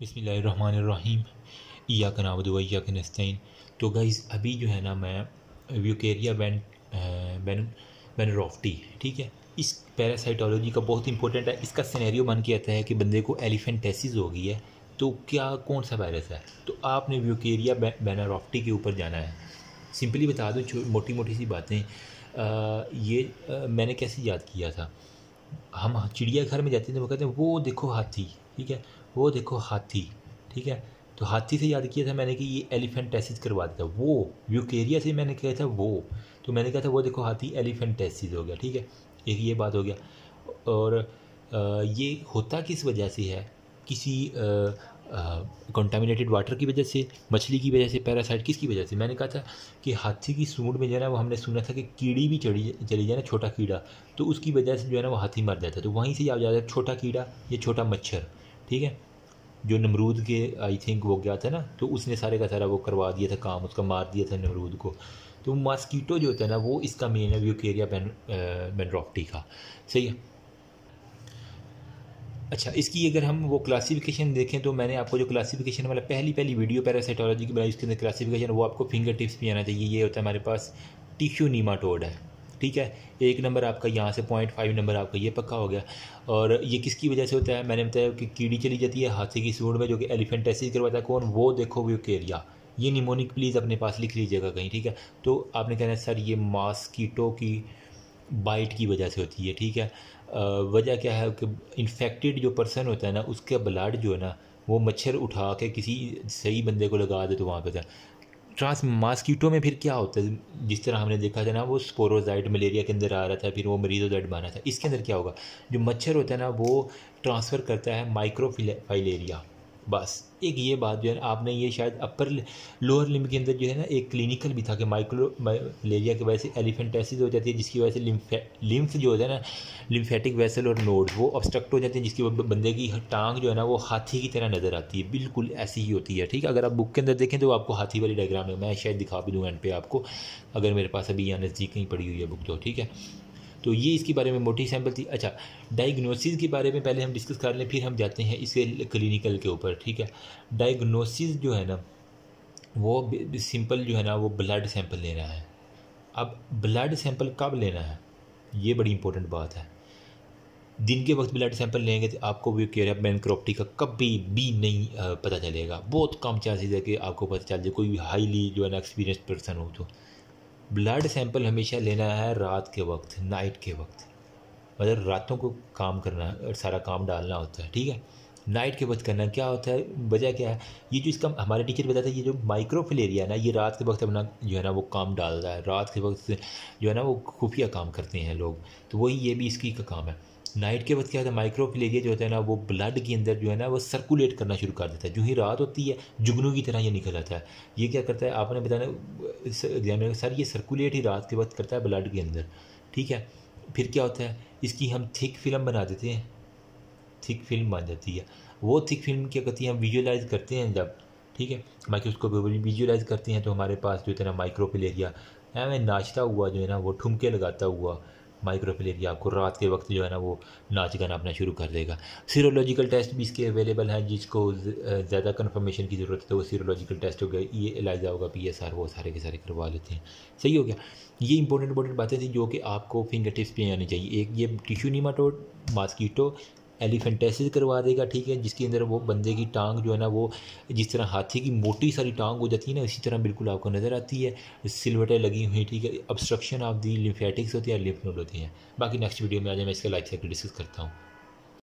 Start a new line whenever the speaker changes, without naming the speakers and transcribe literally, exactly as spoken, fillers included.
बिस्मिल्लाहिर्रहमानिर्रहीम इय्याका नअबुदु व इय्याका नस्तईन। तो गाइज़ अभी जो है ना मैं व्यूकेरिया बैन बैन बेनरॉफ्टी, ठीक है, इस पैरासाइटोलॉजी का बहुत इंपॉर्टेंट है। इसका सिनेरियो बन के आता है कि बंदे को एलिफेंटेसिस हो गई है, तो क्या कौन सा वायरस है, तो आपने व्यूकेरिया बेनरॉफ्टी के ऊपर जाना है। सिंपली बता दूँ मोटी मोटी सी बातें। ये आ, मैंने कैसे याद किया था, हम चिड़ियाघर में जाते थे, वो कहते हैं वो देखो हाथी, ठीक है, वो देखो हाथी, ठीक है, तो हाथी से याद किया था मैंने कि ये एलिफेंटेसिस करवा देता। वो व्यूकेरिया से मैंने कहा था वो, तो मैंने कहा था वो देखो हाथी, एलिफेंटेसिस हो गया, ठीक है, एक ये बात हो गया। और आ, ये होता किस वजह से है, किसी कंटामिनेटेड वाटर की वजह से, मछली की वजह से, पैरासाइट किसकी वजह से। मैंने कहा था कि हाथी की सूंड में जो है ना वो हमने सुना था कि कीड़ी भी चढ़ी चली जाए ना, छोटा कीड़ा, तो उसकी वजह से जो है ना वो हाथी मर जाता है। तो वहीं से याद जाता है छोटा कीड़ा, ये छोटा मच्छर, ठीक है, जो नमरूद के आई थिंक वो गया था ना, तो उसने सारे का सारा वो करवा दिया था काम, उसका मार दिया था नमरूद को। तो मॉस्कीटो जो होता है ना वो इसका मेन है, व्यूकेरिया बेन बेनरॉफ्टी का, सही है। अच्छा, इसकी अगर हम वो क्लासिफिकेशन देखें तो मैंने आपको जो क्लासिफिकेशन वाला पहली पहली वीडियो पैरासाइटोलॉजी की बनाई, उसके अंदर क्लासिफिकेशन वो आपको फिंगर टिप्स भी आना चाहिए। ये होता है हमारे पास टिश्यू नीमाटोड है, ठीक है, एक नंबर आपका यहाँ से पॉइंट फाइव नंबर आपका ये पक्का हो गया। और ये किसकी वजह से होता है, मैंने बताया कि कीड़ी चली जाती है हाथी की सूंड में, जो कि एलिफेंटेसिस करवाता है। कौन, वो देखो व्यूकेरिया। ये निमोनिक प्लीज़ अपने पास लिख लीजिएगा कहीं, ठीक है। तो आपने कहना है सर ये मॉस्कीटो की बाइट की वजह से होती है, ठीक है। वजह क्या है कि इन्फेक्टेड जो पर्सन होता है ना उसका ब्लड जो है ना वो मच्छर उठा के किसी सही बंदे को लगा दे तो वहाँ पे था। ट्रांस मॉस्कीटो में फिर क्या होता है, जिस तरह हमने देखा था ना वो स्पोरोजाइट मलेरिया के अंदर आ रहा था, फिर वो मरीजोजाइट बना था। इसके अंदर क्या होगा, जो मच्छर होता है ना वो ट्रांसफ़र करता है माइक्रोफाइलेरिया। बस एक ये बात जो है ना, आपने ये शायद अपर लोअर लिम्ब के अंदर जो है ना एक क्लिनिकल भी था कि माइक्रो मलेरिया की वजह से एलिफेंटेसिस हो जाती है, जिसकी वजह से लिम्फ लिम्फ जो होता है ना, लिम्फेटिक वेसल और नोड वो ऑब्स्ट्रक्ट हो जाते हैं, जिसकी वजह बंदे की टांग जो है ना वो हाथी की तरह नज़र आती है, बिल्कुल ऐसी ही होती है, ठीक है। अगर आप बुक के अंदर देखें तो आपको हाथी वाली डायग्राम है, मैं शायद दिखा भी दूँ एंड पे आपको, अगर मेरे पास अभी यहाँ नज़दीक कहीं पड़ी हुई है बुक तो, ठीक है। तो ये इसके बारे में मोटी सैंपल थी। अच्छा, डायग्नोसिस के बारे में पहले हम डिस्कस कर लें, फिर हम जाते हैं इसके क्लिनिकल के ऊपर, ठीक है। डायग्नोसिस जो है ना वो सिंपल जो है ना वो ब्लड सैंपल लेना है। अब ब्लड सैंपल कब लेना है, ये बड़ी इंपॉर्टेंट बात है। दिन के वक्त ब्लड सैंपल लेंगे तो आपको व्यूकेरिया बेनरॉफ्टी का कभी भी नहीं पता चलेगा, बहुत कम चांसेस है कि आपको पता चल जाए, कोई हाईली जो है ना एक्सपीरियंस पर्सन हो तो। ब्लड सैंपल हमेशा लेना है रात के वक्त, नाइट के वक्त, मतलब रातों को काम करना है और सारा काम डालना होता है, ठीक है। नाइट के वक्त करना क्या होता है, वजह क्या है, ये जो इसका हमारे टीचर बताते हैं, ये जो माइक्रोफिलेरिया है ना ये रात के वक्त अपना जो है ना वो काम डालता है, रात के वक्त जो है ना वो खुफिया काम करते हैं लोग, तो वही ये भी इसकी का काम है। नाइट के वक्त क्या होता है, माइक्रोफिलेरिया जो होता है ना वो ब्लड के अंदर जो है ना वो सर्कुलेट करना शुरू कर देता है। जो ही रात होती है जुगनू की तरह ये निकल आता है। ये क्या करता है, आपने बताया एग्जाम में सर ये सर्कुलेट ही रात के वक्त करता है ब्लड के अंदर, ठीक है। फिर क्या होता है, इसकी हम थिक फिल्म बना देते हैं, थिक फिल्म बन जाती है। वो थिक फिल्म क्या करती है, हम विजुअलाइज करते हैं जब, ठीक है, माइक्रोस्कोप विजुअलाइज करते हैं तो हमारे पास जो है ना माइक्रोफिलेरिया हमें नाचता हुआ जो है ना वो ठुमके लगाता हुआ माइक्रोफिलेरिया आपको रात के वक्त जो है ना वो नाच गाना अपना शुरू कर देगा। सीरोलॉजिकल टेस्ट भी इसके अवेलेबल हैं, जिसको ज़्यादा कन्फर्मेशन की ज़रूरत है तो वो सीरोलॉजिकल टेस्ट हो गया, ये एलाइजा होगा, पी एस आर, वो सारे के सारे करवा लेते हैं, सही हो गया। ये इंपॉर्टेंट इंपॉर्टेंट बातें थी जो कि आपको फिंगर टिप्स पे आनी चाहिए। एक ये टिश्यू नीमाटोड, मॉस्कीटो एलिफेंटेसिस करवा देगा, ठीक है, जिसके अंदर वो बंदे की टांग जो है ना वो जिस तरह हाथी की मोटी सारी टांग हो जाती है ना इसी तरह बिल्कुल आपको नज़र आती है, सिलवटें लगी हुई, ठीक है, ऑब्स्ट्रक्शन ऑफ दी लिम्फेटिक्स होती है, लिम्फ नोड होती हैं। बाकी नेक्स्ट वीडियो में आ जाए मैं इसका लाइफ साइकिल डिस्कस करता हूँ।